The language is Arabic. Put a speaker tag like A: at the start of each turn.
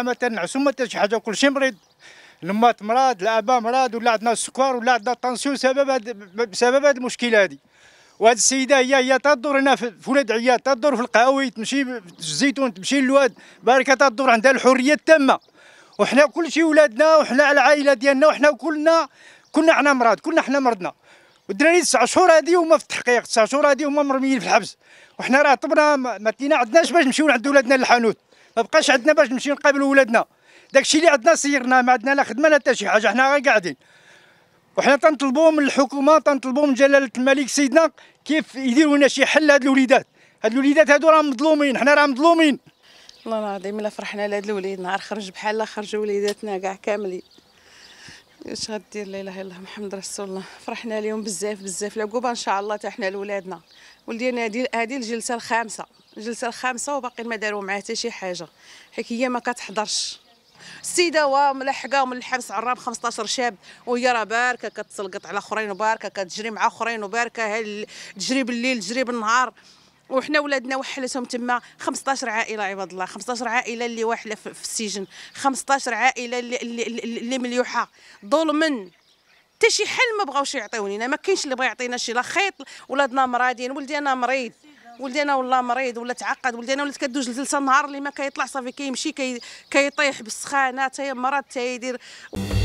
A: ما تنعسوا ما حتى شي حاجه، كلشي مريض. الامات مرض، الاباء مرض، ولا عندنا السكر ولا عندنا الطنسيون بسبب هذه المشكله هذه. وهذه السيده هي تدور هنا في ولاد عياد، تدور في القهاوي، تمشي في الزيتون، تمشي للواد باركه، تدور عندها الحريه التامه. وحنا كلشي ولادنا وحنا العائله ديالنا وحنا كنا حنا مرض، كنا حنا مرضنا. والدراري 9 شهور هذه هما في التحقيق، 9 شهور هذه هما مرميين في الحبس. وحنا راه طبنا ما تلينا عندناش باش نمشيو لعند ولادنا للحانوت، ما بقاش عندنا باش نمشيو نقابلوا ولادنا. داكشي اللي عندنا سيرناه، ما عندنا لا خدمه لا حتى شي حاجه، حنا غير قاعدين. وحنا تنطلبوا من الحكومه، تنطلبوا من جلاله الملك سيدنا كيف يديروا لنا شي حل. هاد الوليدات هادو راه مظلومين، حنا راه مظلومين.
B: والله العظيم الا فرحنا لهاد الوليد، نهار خرج بحال خرجوا وليداتنا كاع كاملين. واش غدير؟ لا اله الا الله محمد رسول الله. فرحنا اليوم بزاف بزاف. العقوبه ان شاء الله حتى حنا لولادنا ولدينا. هذه الجلسه الخامسه وباقي ما داروا معاه حتى شي حاجه، حيت هي ما كتحضرش. السيده ملحقه من الحبس عراب 15 شاب، وهي راه باركه كتسلقط على اخرين، وباركه كتجري مع اخرين، وباركه تجري بالليل تجري بالنهار. وحنا ولادنا وحلتهم تما 15 عائله عباد الله، 15 عائله اللي واحله في السجن، 15 عائله اللي مليوحه ظلما. حتى شي حل ما بغاوش يعطيونينا، ما كاينش اللي بغى يعطينا شي لا خيط. ولادنا مرادين، ولدينا مريض، ولدينا والله مريض ولا تعقد، ولدينا ولات كدوز الجلسه النهار اللي ما كيطلع صافي كيمشي كيطيح بالسخانه، حتى هي مرض حتى يدير.